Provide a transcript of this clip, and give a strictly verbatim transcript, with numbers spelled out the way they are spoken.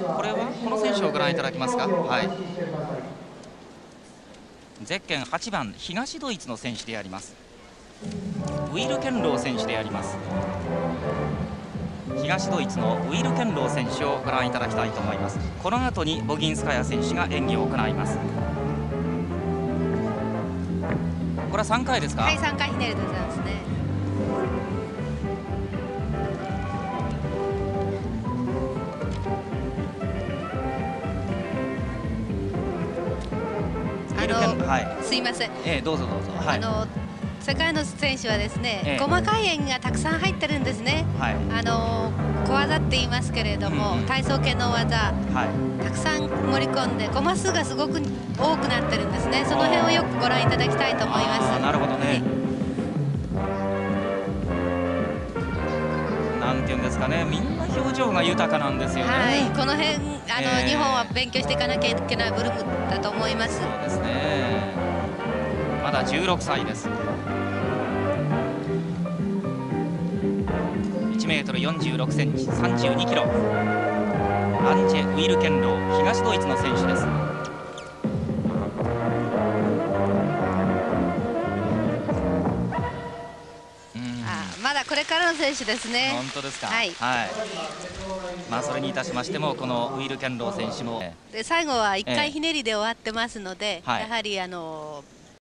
これはこの選手をご覧いただけますか。はい、ゼッケンはちばん、東ドイツの選手であります。ウィルケンロー選手であります。東ドイツのウィルケンロー選手をご覧いただきたいと思います。この後にボギンスカヤ選手が演技を行います。これはさんかいですか。 はい、さんかいひねりでございますね。あの、はい、すいません。 えー、どうぞどうぞ。はい、 あの世界の選手はですね、 ええ、 細かい演技がたくさん入ってるんですね。はい、あの小技って言いますけれども、うんうん、体操系の技、はい、たくさん盛り込んでコマ数がすごく多くなってるんですね。その辺をよくご覧いただきたいと思います。 なるほどね。なんていうんですかね、みんな表情が豊かなんですよね。 はい、この辺あの、えー、日本は勉強していかなきゃいけない部分だと思います。 そうですね。まだじゅうろくさいです。いちメートルよんじゅうろくセンチ、さんじゅうにキロ。アンチェ・ウィルケンロー、東ドイツの選手です。 まだこれからの選手ですね。 本当ですか。 はい。 はい。まあそれにいたしましても、このウィルケンロー選手もで最後はいっかいひねりで終わってますので、ええ、やはりあの